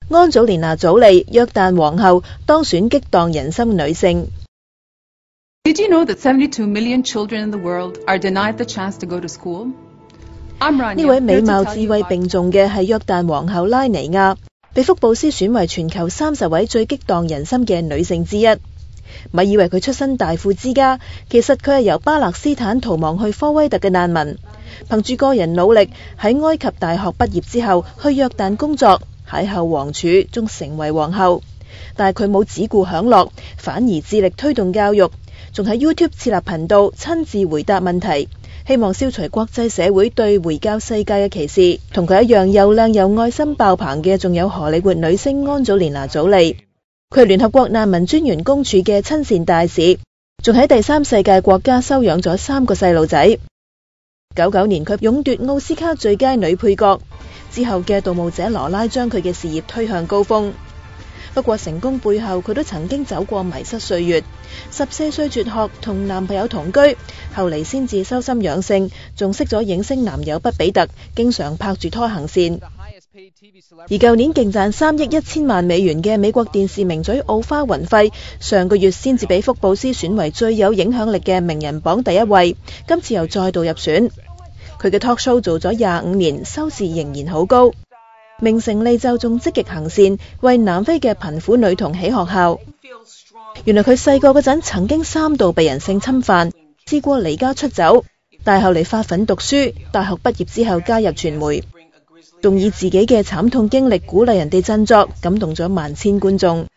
安祖蓮娜·祖利，約旦皇后，當選激盪人心女性。 Did you know that 72 million children in the world are denied the chance to go to school? 呢位美貌智慧並重嘅係約旦皇后拉尼亞，被福布斯選為全球30位最激盪人心嘅女性之一。咪以為佢出身大富之家，其實佢係由巴勒斯坦逃亡去科威特嘅難民，憑住個人努力喺埃及大學畢業之後去約旦工作，邂逅王儲，仲成為皇后。但係佢冇只顧享樂，反而致力推動教育，仲喺 YouTube 設立頻道，親自回答問題，希望消除國際社會對回教世界嘅歧視。同佢一樣又靚又愛心爆棚嘅，仲有荷里活女星安祖蓮娜·祖利。佢係聯合國難民專員公署嘅親善大使，仲喺第三世界國家收養咗3個細路仔。99年佢勇奪奧斯卡最佳女配角，之後嘅盜墓者羅拉將佢嘅事業推向高峰。不過成功背後佢都曾經走過迷失歲月，14歲輟學，同男朋友同居，後嚟先至修心養性，仲識咗影星男友畢比特，經常拍住拖行善。而舊年勁賺3億1000萬美元嘅美國電視名嘴奧花雲費，上個月先至俾福布斯選為最有影響力嘅名人榜第1位，今次又再度入選。佢嘅 talk show 做咗25年，收視仍然好高。名成利就，仲積極行善，為南非嘅貧苦女童起學校。原來佢細個嗰陣曾經3度被人性侵犯，試過離家出走，但後嚟發奮讀書，大學畢業之後加入傳媒，仲以自己嘅慘痛經歷鼓勵人哋振作，感動咗萬千觀眾。